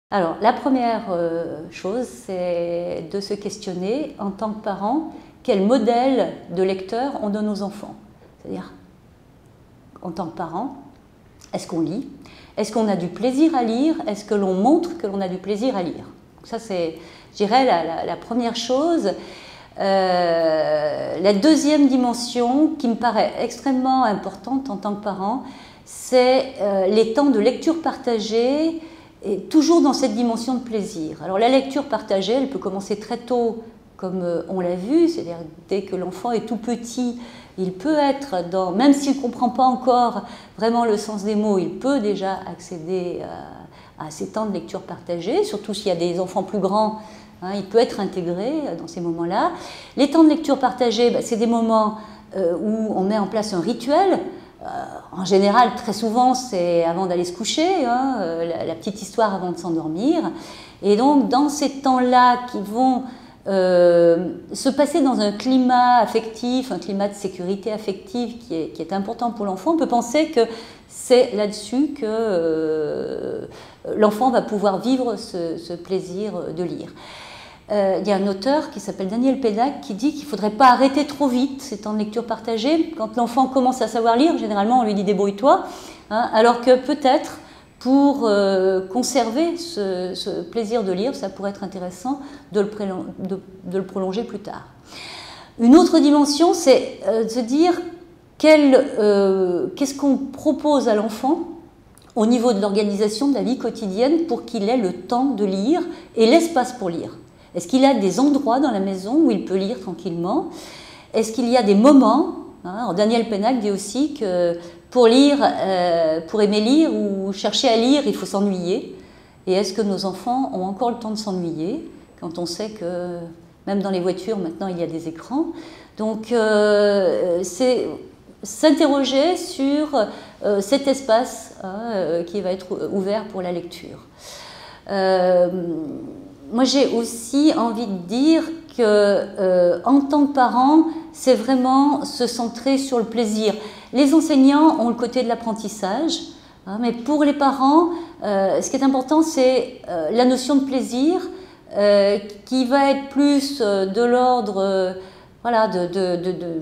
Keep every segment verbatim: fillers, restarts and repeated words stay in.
Alors, la première euh, chose, c'est de se questionner en tant que parent, quel modèle de lecteur on donne aux enfants. C'est-à-dire, en tant que parent, est-ce qu'on lit? Est-ce qu'on a du plaisir à lire? Est-ce que l'on montre que l'on a du plaisir à lire? Donc ça, c'est, je dirais, la, la, la première chose. Euh, la deuxième dimension qui me paraît extrêmement importante en tant que parent, c'est euh, les temps de lecture partagée, et toujours dans cette dimension de plaisir. Alors la lecture partagée, elle peut commencer très tôt, comme on l'a vu, c'est-à-dire dès que l'enfant est tout petit, il peut être dans, même s'il ne comprend pas encore vraiment le sens des mots, il peut déjà accéder à, à ces temps de lecture partagée, surtout s'il y a des enfants plus grands, hein, il peut être intégré dans ces moments-là. Les temps de lecture partagée, ben, c'est des moments euh, où on met en place un rituel. Euh, en général, très souvent, c'est avant d'aller se coucher, hein, euh, la, la petite histoire avant de s'endormir. Et donc, dans ces temps-là qui vont euh, se passer dans un climat affectif, un climat de sécurité affective qui est, qui est important pour l'enfant, on peut penser que c'est là-dessus que euh, l'enfant va pouvoir vivre ce, ce plaisir de lire. Euh, il y a un auteur qui s'appelle Daniel Pénac qui dit qu'il ne faudrait pas arrêter trop vite ces temps de lecture partagée. Quand l'enfant commence à savoir lire, généralement on lui dit débrouille-toi, hein, alors que peut-être pour euh, conserver ce, ce plaisir de lire, ça pourrait être intéressant de le, de, de le prolonger plus tard. Une autre dimension, c'est euh, de se dire euh, qu'est-ce qu'on propose à l'enfant au niveau de l'organisation de la vie quotidienne pour qu'il ait le temps de lire et l'espace pour lire. Est-ce qu'il a des endroits dans la maison où il peut lire tranquillement? Est-ce qu'il y a des moments, hein, Daniel Pénac dit aussi que pour lire, euh, pour aimer lire ou chercher à lire, il faut s'ennuyer. Et est-ce que nos enfants ont encore le temps de s'ennuyer quand on sait que même dans les voitures maintenant il y a des écrans? Donc euh, c'est s'interroger sur euh, cet espace hein, qui va être ouvert pour la lecture. Euh, Moi, j'ai aussi envie de dire que, euh, en tant que parent, c'est vraiment se centrer sur le plaisir. Les enseignants ont le côté de l'apprentissage, hein, mais pour les parents, euh, ce qui est important, c'est euh, la notion de plaisir euh, qui va être plus euh, de l'ordre euh, voilà, de, de, de, de,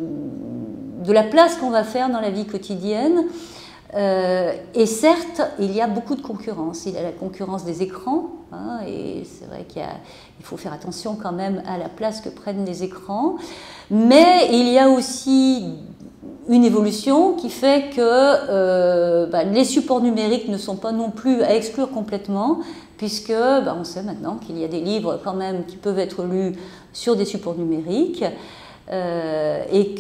de la place qu'on va faire dans la vie quotidienne. Euh, et certes, il y a beaucoup de concurrence. Il y a la concurrence des écrans, hein, et c'est vrai qu'il il faut faire attention quand même à la place que prennent les écrans. Mais il y a aussi une évolution qui fait que euh, bah, les supports numériques ne sont pas non plus à exclure complètement, puisque bah, on sait maintenant qu'il y a des livres quand même qui peuvent être lus sur des supports numériques. Euh, et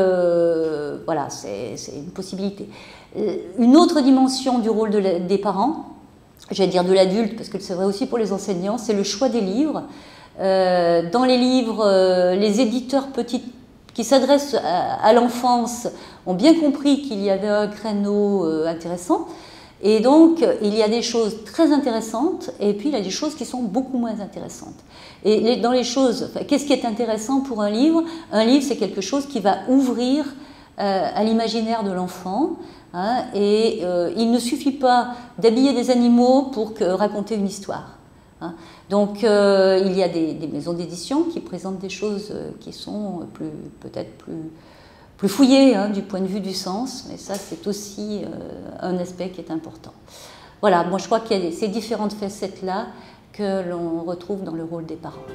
que voilà, c'est une possibilité. Une autre dimension du rôle de la, des parents, je vais dire de l'adulte, parce que c'est vrai aussi pour les enseignants, c'est le choix des livres. Euh, dans les livres, euh, les éditeurs petits qui s'adressent à, à l'enfance ont bien compris qu'il y avait un créneau euh, intéressant. Et donc, il y a des choses très intéressantes et puis il y a des choses qui sont beaucoup moins intéressantes. Et les, dans les choses, enfin, qu'est-ce qui est intéressant pour un livre? Un livre, c'est quelque chose qui va ouvrir euh, à l'imaginaire de l'enfant. Hein, et euh, il ne suffit pas d'habiller des animaux pour que, raconter une histoire. Hein. Donc, euh, il y a des, des maisons d'édition qui présentent des choses qui sont plus, peut-être plus... plus fouillé hein, du point de vue du sens, mais ça c'est aussi euh, un aspect qui est important. Voilà, moi je crois qu'il y a ces différentes facettes-là que l'on retrouve dans le rôle des parents.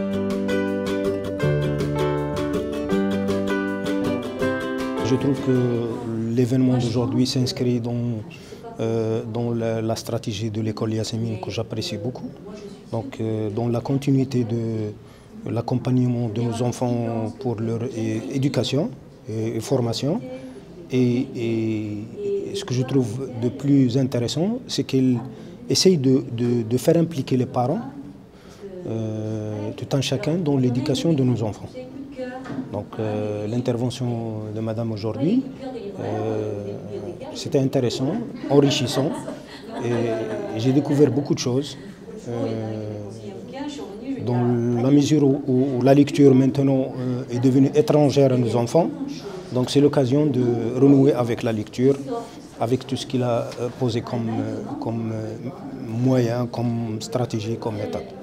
Je trouve que l'événement d'aujourd'hui s'inscrit dans, euh, dans la, la stratégie de l'école Yasémine que j'apprécie beaucoup, donc euh, dans la continuité de l'accompagnement de nos enfants pour leur é éducation et formation. Et, et ce que je trouve de plus intéressant, c'est qu'elle essaye de, de, de faire impliquer les parents, euh, tout un chacun, dans l'éducation de nos enfants. Donc euh, l'intervention de Madame aujourd'hui, euh, c'était intéressant, enrichissant, et j'ai découvert beaucoup de choses. Euh, dans la mesure où, où la lecture maintenant euh, est devenue étrangère à nos enfants, donc c'est l'occasion de renouer avec la lecture avec tout ce qu'il a posé comme, comme moyen, comme stratégie, comme méthode.